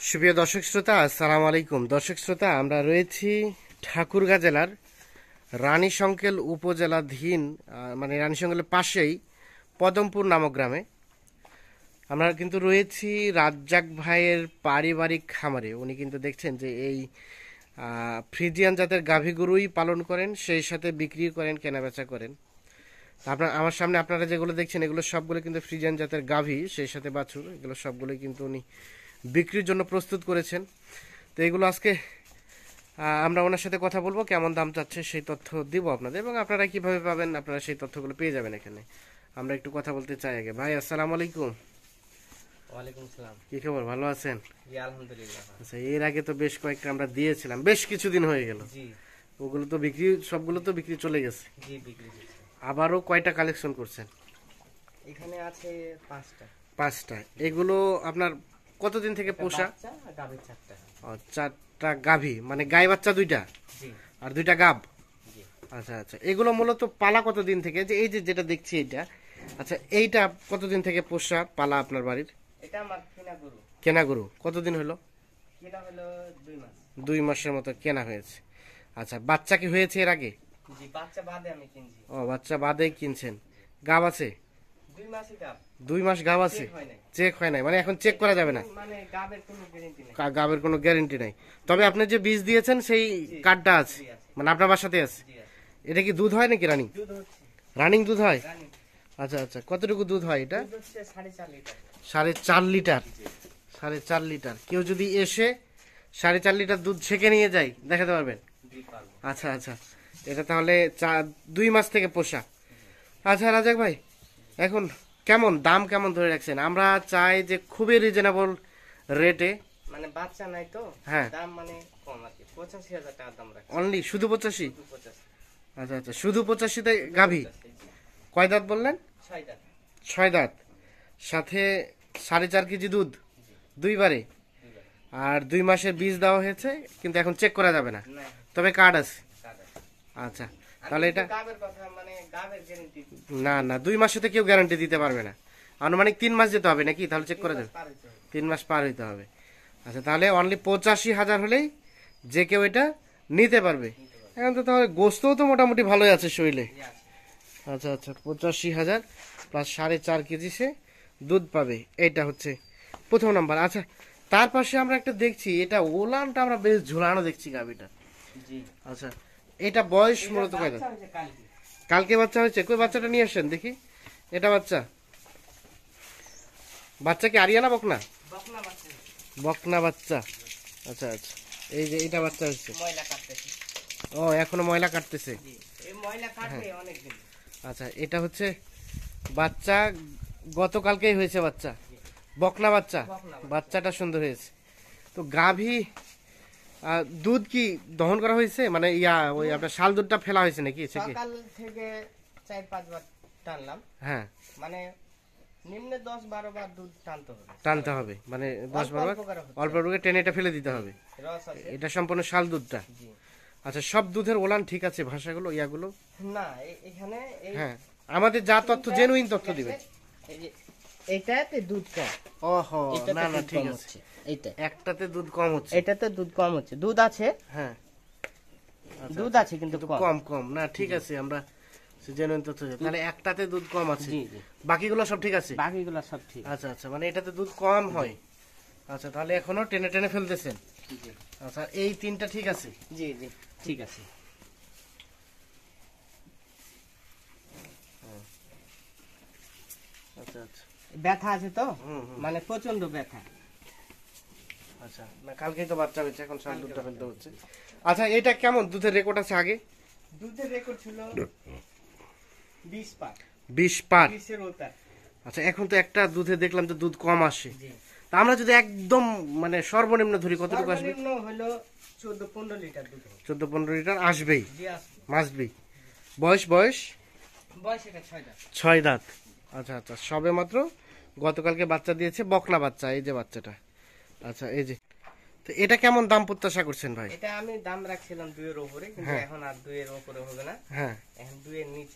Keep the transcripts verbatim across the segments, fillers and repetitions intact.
সুপ্রিয় দর্শক শ্রোতা, আসসালামু আলাইকুম। দর্শক শ্রোতা, আমরা রয়েছি ঠাকুরগাঁ জেলার রানীশংকেল উপজেলাধীন, মানে রানীশংকেলের পাশেই পদমপুর নামক গ্রামে। আমরা কিন্তু রয়েছি রাজ্জাক ভাইয়ের পারিবারিক খামারে। উনি কিন্তু দেখছেন যে এই ফ্রিজিয়ান জাতের গাভী গরুই পালন করেন, সেই সাথে বিক্রি করেন, কেনাবেচা করেন। আপনার আমার সামনে আপনারা যেগুলো দেখছেন এগুলো সবগুলো কিন্তু ফ্রিজিয়ান জাতের গাভী, সেই সাথে বাছুর। এগুলো সবগুলোই কিন্তু উনি বিক্রির জন্য প্রস্তুত করেছেন। তো এগুলো আজকে আমরা ওনার সাথে কথা বলবো, কেমন দাম চাচ্ছে সেই তথ্য দিব আপনাদের, এবং আপনারা কিভাবে পাবেন আপনারা সেই তথ্যগুলো পেয়ে যাবেন এখানে। আমরা একটু কথা বলতে চাই আগে। ভাই আসসালামু আলাইকুম। ওয়ালাইকুম আসসালাম। কি খবর, ভালো আছেন? জি আলহামদুলিল্লাহ। আচ্ছা, এর আগে তো বেশ কয়েকটা আমরা দিয়েছিলাম, বেশ কিছুদিন হয়ে গেল। জি, ওগুলো তো বিক্রি, সবগুলো তো বিক্রি চলে গেছে। জি বিক্রি হয়েছে। আবারও কয়টা কালেকশন করছেন? এখানে আছে পাঁচটা। পাঁচটা। এগুলো আপনার কতদিন থেকে পোষা? বাচ্চা আর গাভীর চারটা। ও, চারটা গাভী, মানে গাই বাচ্চা দুইটা জি, আর দুইটা গাব। জি। আচ্ছা আচ্ছা, এগুলো মূলত পালা কতদিন থেকে, যে এই যে যেটা দেখছি এটা, আচ্ছা এইটা কতদিন থেকে পোষা পালা আপনার বাড়ির? এটা আমার কেনা গরু। কেনা গরু কতদিন হলো? কেনা হলো দুই মাস। দুই মাসের মতো কেনা হয়েছে। আচ্ছা, বাচ্চা কি হয়েছে এর আগে? জি, বাচ্চা বাদে আমি কিনছি। ও, বাচ্চা বাদেই কিনছেন। গাব আছে? দুই মাসই গাব। দুই মাস গাব আছে? চেক হয় নাই। চেক হয় নাই, মানে এখন চেক করা যাবে না? মানে গাবের কোনো গ্যারান্টি নেই। কা- গাবের কোনো গ্যারেন্টি নাই, তবে আপনি যে বীজ দিয়েছেন সেই কার্ডটা আছে, জি আছে। মানে আপনার বাসাতে আছে। জি আছে। এটা কি দুধ হয় নাকি রানিং? দুধ হচ্ছে রানিং দুধ হয়? রানী। আচ্ছা আচ্ছা, কতটুকু দুধ হয় এটা? দুধ হচ্ছে সাড়ে চার লিটার। সাড়ে চার লিটার। সাড়ে চার লিটার। কেউ যদি এসে সাড়ে চার লিটার দুধ ছেঁকে নিয়ে যায়, দেখাতে পারবেন? জি পারবো। আচ্ছা আচ্ছা, এটা তাহলে চা- দুই মাস থেকে পোষা। আচ্ছা রাজাক ভাই, এখন কেমন দাম কেমন ধরে রাখছেন? আমরা চাই যে খুবই রিজনেবল রেটে। মানে বাচ্চা নাই তো, হ্যাঁ। দাম মানে কম আর কি। পঁচাশি হাজার টাকা দাম রাখছি। অনলি শুধু পঁচাশি? শুধু পঁচাশি। আচ্ছা আচ্ছা, শুধু পঁচাশিতে গাভী। কয় দাঁত বললেন? ছয় দাম। ছয় দাঁত, সাথে সাড়ে চার কেজি দুধ দুইবারে, আর দুই মাসের বীজ দেওয়া হয়েছে, কিন্তু এখন চেক করা যাবে না, না, তবে কার্ড আছে। কাদা। আচ্ছা, তাহলে এটা গাবের কথা মানে গাবের গ্যারান্টি না না, দুই মাসে তো কেউ গ্যারান্টি দিতে পারবে না, আনুমানিক তিন মাস যেতে হবে নাকি, তাহলে চেক করা যাবে? পার হইতে হবে। তিন মাস পার হইতে হবে। আচ্ছা, তাহলে অনলি পঁচাশি হাজার হলেই যে কেউ এটা নিতে পারবে। এখন তো তাহলে গোস্তও তো মোটামুটি ভালোই আছে শরীরে। জি আছে। আচ্ছা আচ্ছা, পঁচাশি হাজার প্লাস সাড়ে চার কেজি সে দুধ পাবে, এইটা হচ্ছে প্রথম নাম্বার। আচ্ছা, তার পাশে আমরা একটা দেখছি, এটা ওলানটা আমরা বেশ ঝুলানো দেখছি গাভিটা। জি। আচ্ছা, এটা বয়স মূলত কয় দাঁত? বাচ্চা হয়েছে কালকে। কালকে বাচ্চা হয়েছে? কই বাচ্চাটা নিয়ে আসেন দেখি। এটা বাচ্চা, বাচ্চা কি আরিয়ানা বকনা? বকনা বাচ্চা। বকনা বাচ্চা। আচ্ছা আচ্ছা, এই যে এটা বাচ্চা হচ্ছে। ময়লা কাটতেছে। ও, এখনো ময়লা কাটতেছে। জি, এই ময়লা কাটবে অনেক দিন। আচ্ছা, এটা হচ্ছে বাচ্চা, গতকালকেই হয়েছে বাচ্চা, বকনা বাচ্চা। বকনা বাচ্চা। বাচ্চাটা সুন্দর হয়েছে। তো গাভী আহ, দুধ কি দহন করা হয়েছে, মানে ইয়া ওই আপনার শাল দুধটা ফেলা হয়েছে নাকি থেকে? সকাল থেকে চার পাঁচ বার টানলাম, হ্যাঁ, মানে নিম্নে দশ বারো বার দুধ টানতে হবে। টানতে হবে, মানে দশ অল্প বারো অল্প করে হচ্ছে। অল্প অল্প করে টেনে এটা ফেলে দিতে হবে। রস আছে। এটা সম্পূর্ণ শাল দুধটা। জি। আচ্ছা, সব দুধের ওলান ঠিক আছে, ভাষাগুলো ইয়াগুলো? না, এ- এখানে এই হ্যাঁ, আমাদের যা তথ্য জেনুইন তথ্য দিবে। এই যে এইটাতে দুধ কম। ওহো, এটাতে না না দুধ ঠিক কম আছে, হচ্ছে। এইটা একটাতে দুধ কম হচ্ছে। এটাতে দুধ কম হচ্ছে। দুধ আছে, হ্যাঁ, আচ্ছা, দুধ আছে কিন্তু কিন্তু কম। কম কম না, ঠিক আছে, আমরা জেনুইন তথ্য দিই। তাহলে একটাতে দুধ কম আছে, জি জি। বাকিগুলো সব ঠিক আছে? বাকিগুলো সব ঠিক। আচ্ছা আচ্ছা, মানে এটাতে দুধ কম হয়। আচ্ছা, তাহলে এখনো টেনে টেনে ফেলতেছেন। জি আচ্ছা, এই তিনটা ঠিক আছে? জি জি ঠিক আছে। আচ্ছা আচ্ছা, ব্যথা আছে তো, হুম হুম, মানে প্রচন্ড ব্যথা। আচ্ছা, না কালকেই তো বাচ্চা হয়েছে, এখন সার দুধটা ফেলতে হচ্ছে। আচ্ছা, এটা কেমন দুধের রেকর্ড আছে আগে? দুধের রেকর্ড ছিল বিশ পার। বিশ পার? বিশের ওতার। আচ্ছা, এখন তো একটা দুধে দেখলাম যে দুধ কম আসে, জি। তা আমরা যদি একদম মানে সর্বনিম্ন ধরি কতটুকু আসবে? সর্বনিম্ন হলো চোদ্দ পনেরো লিটার দুধ হবে। চোদ্দ পনেরো লিটার আসবেই, জি আসবে। মাসবি। বয়স বয়স বয়স এটা ছয় দাঁত। ছয় দাঁত। আচ্ছা আচ্ছা, সবে মাত্র গতকালকে বাচ্চা দিয়েছে, বকনা বাচ্চা, এই যে বাচ্চাটা। আচ্ছা, এই যে, তো এটা কেমন দাম প্রত্যাশা করছেন ভাই? এটা আমি দাম রাখছিলাম দুইয়ের উপরে, কিন্তু হ্যাঁ। এখন আর দুইয়ের উপরে হবে না, হ্যাঁ, এখন দুইয়ের নিচে আর কি।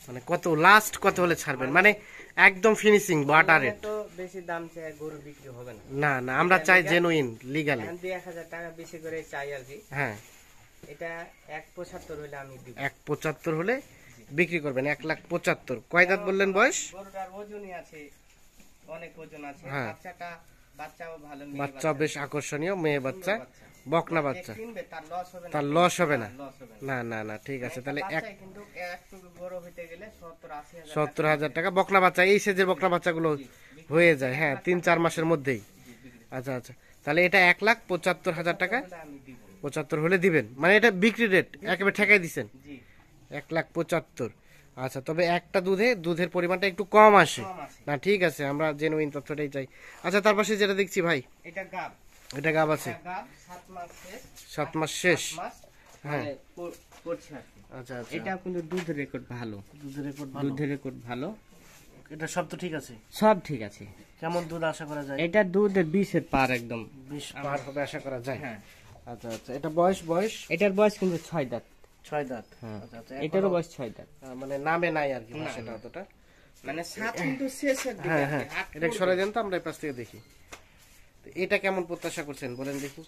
মানে কত লাস্ট কত হলে ছাড়বেন, মানে একদম ফিনিশিং বাটার রেট? তো বেশি দাম চাই গরু বিক্রি হবে না। না না, আমরা চাই জেনুইন লিগ্যালি। আমি দুই এক হাজার টাকা বেশি করে চাই আর কি। হ্যাঁ, এটা এক পঁচাত্তর হলে আমি দিব। এক পঁচাত্তর হলে বিক্রি করবেন, এক লাখ পঁচাত্তর। কয় দাঁত বললেন বয়স? গরুটার ওজনই আছে, অনেক ওজন আছে। হ্যাঁ। বাচ্চাটা বাচ্চাও ভালো, মেয়ে বাচ্চা বেশ আকর্ষণীয়, মেয়ে বাচ্চা, বকনা বাচ্চা, কিনবে তার লস হবে না। তার লস হবে না? লস হবে না। না না না, ঠিক আছে। তাহলে এক বাচ্চাই কিন্তু একটু বড় হইতে গেলে সত্তর আশি হাজার সত্তর হাজার টাকা বকনা বাচ্চা, এই সেজের বকনা বাচ্চাগুলো হয়ে যায়, হ্যাঁ, তিন চার মাসের মধ্যেই। আচ্ছা আচ্ছা, তাহলে এটা এক লাখ পঁচাত্তর হাজার টাকা, টাকা আমি দিব। পঁচাত্তর হলে দিবেন, মানে এটা বিক্রি রেট একেবারে ঠেকাই দিচ্ছেন, জি, এক লাখ পঁচাত্তর। আচ্ছা, তবে একটা দুধে দুধের পরিমাণটা একটু কম আসে কম আছে। না? ঠিক আছে, আমরা জেনুইন তথ্যটাই চাই। আচ্ছা, তার পাশে যেটা দেখছি ভাই, এটা গাব, এটা গাব আছে, এটা গাব সাত মাস শেষ, সাত মাস শেষ। সাত মাস হ্যাঁ। মানে প- পড়ছে আর কি। আচ্ছা আচ্ছা, এটা কিন্তু দুধের রেকর্ড ভালো, দুধের রেকর্ড ভালো, দুধের রেকর্ড ভালো, এটা সব তো ঠিক আছে। সব ঠিক আছে। কেমন দুধ আশা করা যায়? এটা দুধের বিশের পার একদম। বিশ পার হবে আশা করা যায়। হ্যাঁ, আচ্ছা আচ্ছা, এটা বয়স বয়স এটার বয়স কিন্তু ছয় দাঁত। ছয় দাঁত। হ্যাঁ, আচ্ছা আচ্ছা, এটারও এখনো, বয়স ছয় দাঁত। আহ, মানে নামে নাই আর কি, না, সেটা অতটা। মানে সাত কিন্তু শেষের দিকে হ্যাঁ আর কি, হ্যাঁ, হাত এটা পড়বে। সরাই দেন তো, আমরা এই পাশ থেকে দেখি। তো এটা কেমন প্রত্যাশা করছেন বলেন দেখি?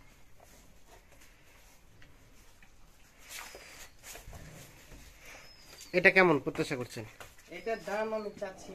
এটা কেমন প্রত্যাশা করছেন? এটার দাম আমি চাচ্ছি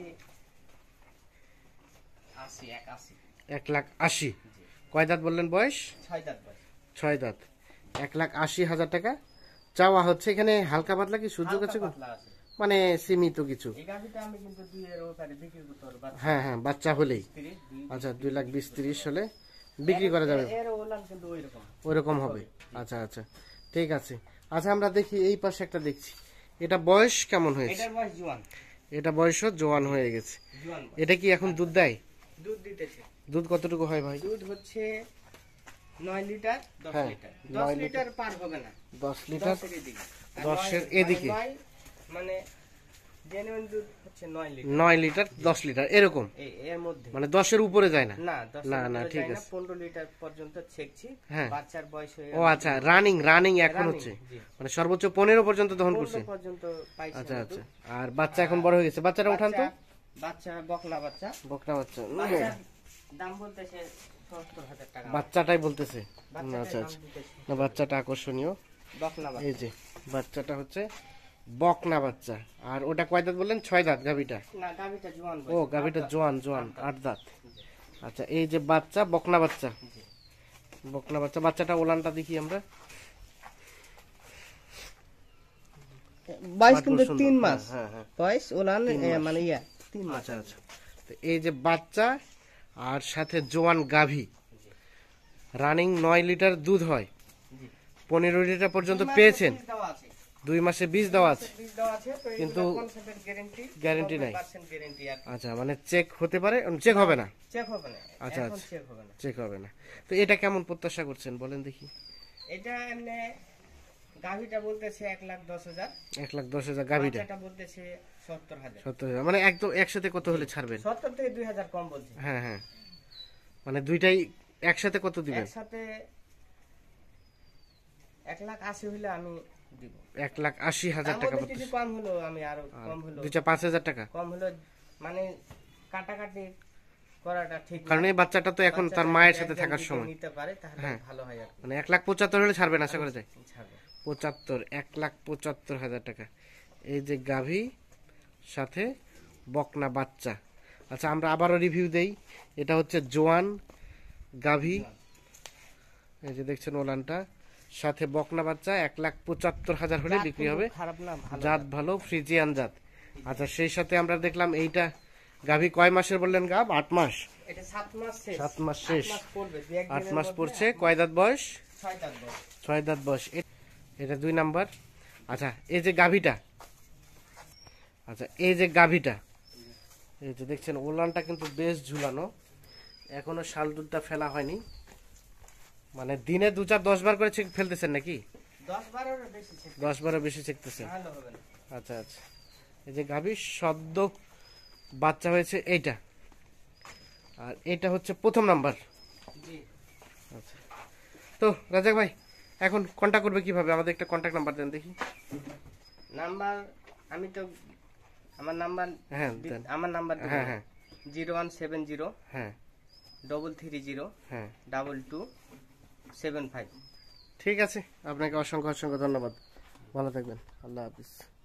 আশি, এক আশি। এক লাখ আশি। কয় দাঁত বললেন বয়স? ছয় দাঁত বয়স। ছয় দাঁত, এক লাখ আশি হাজার টাকা চাওয়া হচ্ছে। এখানে হালকা পাতলা কি সুযোগ হালকা আছে গো? পাতলা আছে। মানে সীমিত কিছু? এই গাভিটা আমি কিন্তু দুই এর ওপারে বিক্রি করতে পারবো। বাচ্চা হ্যাঁ হ্যাঁ, বাচ্চা হলেই। স্ত্রী, দুই- আচ্ছা, দুই লাখ বিশ তিরিশ হলে বিক্রি করা যাবে, এর ওলান কিন্তু ওইরকম। ওইরকম হবে। আচ্ছা আচ্ছা, ঠিক আছে। আচ্ছা, আমরা দেখি এই পাশে একটা দেখছি, এটা বয়স কেমন হয়েছে? এটার বয়স জোয়ান, এটা বয়সও জোয়ান হয়ে গেছে। জোয়ান বয়স। এটা কি এখন দুধ দেয়? দুধ দিতেছে। দুধ কতটুকু হয় ভাই? দুধ হচ্ছে নয় লিটার, দশ হ্যাঁ, লিটার। নয় দশ লিটার পার হবে না, দশ লিটার। দশের এদিকে। আর দশের নয়- এদিকে। মানে নয়, মানে জেনুইন দুধ হচ্ছে নয় লিটার। নয় লিটার দশ লিটার এরকম, এই- এর মধ্যে মানে দশের উপরে যায় না? না, দশের না, না, উপরে ঠিক যায় না, আছে। পনেরো লিটার পর্যন্ত ছেকছি। হ্যাঁ। বাচ্চার বয়স হয়ে ও আচ্ছা, রানিং রানিং এখন Running, হচ্ছে, জি। মানে সর্বোচ্চ পনেরো পর্যন্ত দহন পনেরো করছে। পর্যন্ত পাইছে আচ্ছা আমার আচ্ছা, দুধ। আর বাচ্চা এখন বড় হয়ে গেছে, বাচ্চাটা উঠান তো। বাচ্চা- বাচ্চা বকলা বাচ্চা। বকনা বাচ্চা, বাচ্চার দাম বলতেছে সত্তর হাজার টাকা। বাচ্চাটাই বলতেছে। বাচ্চাটার আচ্ছা দাম আচ্ছা, দিতেছে। না, বাচ্চাটা আকর্ষণীয়। বকলা বাচ্চা। এই যে বাচ্চাটা হচ্ছে বকনা বাচ্চা। আর ওটা কয় দাঁত বললেন? ছয় দাঁত গাভিটা? না, গাভীটা জোয়ান ও, বয়স। গাভিটা আট দাঁত। জোয়ান জোয়ান, আট দাঁত। আচ্ছা, এই যে বাচ্চা, বকনা বাচ্চা, বকনা বাচ্চা। বাচ্চাটা ওলানটা দেখি আমরা। বয়স বাট কিন্তু সুন্দর। তিন মাস হ্যাঁ হ্যাঁ, বয়স ওলান, তিন এ, মাস। মানে ইয়া তিন মাস। আচ্ছা আচ্ছা। তো এই যে বাচ্চা আর সাথে জোয়ান গাভী, রানিং নয় লিটার দুধ হয়, জি। পনেরো লিটার পর্যন্ত দুই মাসের পেয়েছেন। বীজ দেওয়া আছে। দুই মাসে বীজ দেওয়া আছে, বীজ দেওয়া আছে, তো কিন্তু এগুলো concept-এর guarantee, guarantee নাই। নব্বই পার্সেন্ট guarantee আর কি। আচ্ছা, মানে চেক হতে পারে, চেক হবে না? চেক হবে না, আচ্ছা, এখন আচ্ছা। চেক হবে না। চেক হবে না। তো এটা কেমন প্রত্যাশা করছেন বলেন দেখি? এটা এমনি গাভীটা বলতেছে এক লাখ দশ হাজার, এক লাখ দশ হাজার গাভীটা, বাচ্চাটা বলতেছে সত্তর হাজার। সত্তর হাজার, মানে একদম একসাথে কত হলে ছাড়বেন? সত্তর থেকে দুই হাজার কম বলছে। হ্যাঁ হ্যাঁ, মানে দুইটাই একসাথে কত দিবেন? একসাথে এক লাখ আশি হলে আমি দিব। এক লাখ আশি হাজার তার টাকা মধ্যে কিছু প্রত্যাশা, কম হলো আমি আরো কম হলো, দুইটা পাঁচ হাজার টাকা। কম হলো, মানে কাটাকাটি করাটা ঠিক না। কারণ এই বাচ্চাটা তো এখন তার বাচ্চাটা মায়ের যদি সাথে একজন থাকার দিতে সময়। নিতে পারে তাহলে হ্যাঁ। ভালো হয় আর কি। মানে এক লাখ পঁচাত্তর হলে ছাড়বেন আশা করা যায়? ছাড়বো। পঁচাত্তর, এক লাখ পঁচাত্তর হাজার টাকা। এই যে গাভী সাথে বকনা বাচ্চা। আচ্ছা, আমরা আবারও রিভিউ দেই। এটা হচ্ছে জোয়ান গাভী, এই যে দেখছেন ওলানটা, সাথে বকনা বাচ্চা, এক লাখ পঁচাত্তর হাজার হলে জাত বিক্রি কিন্তু হবে। খারাপ না, ভালো জাত ভালো, ফ্রিজিয়ান জাত। আচ্ছা, সেই সাথে আমরা দেখলাম এইটা গাভী কয় মাসের বললেন গাব? আট মাস। এটা সাত মাস শেষ, সাত মাস শেষ, আট মাস পড়বে, দু এক আট দিনের মাস মধ্যে পড়ছে। আট কয় দাঁত বয়স? ছয় দাঁত বয়স। ছয় দাঁত বয়স। এ- এটা দুই নাম্বার। আচ্ছা, এই যে গাভীটা, আচ্ছা এই যে গাভীটা, এই যে দেখছেন ওলানটা কিন্তু বেশ ঝুলানো, এখনো শাল দুধটা ফেলা হয়নি। মানে দিনে দু চার দশ বার করে চেক ফেলতেছেন নাকি? দশ বারোর বেশি শেষ, দশ বারো বেশি চেকতেছেন? ভালো হবে না। আচ্ছা আচ্ছা, এই যে গাভীর সদ্য বাচ্চা হয়েছে এইটা, আর এটা হচ্ছে প্রথম নাম্বার। জি, আচ্ছা, তো রাজাক ভাই এখন কন্টাক্ট করবে কিভাবে? আমাদের একটা কন্টাক্ট নাম্বার দেন দেখি। নাম্বার আমি তো আমার নাম্বার হ্যাঁ দি- দেন। আমার নাম্বার হ্যাঁ হ্যাঁ জিরো ওয়ান সেভেন জিরো হ্যাঁ ডবল থ্রি জিরো হ্যাঁ ডাবল টু সেভেন ফাইভ। ঠিক আছে, আপনাকে অসংখ্য অসংখ্য ধন্যবাদ। ভালো থাকবেন, আল্লাহ হাফিজ।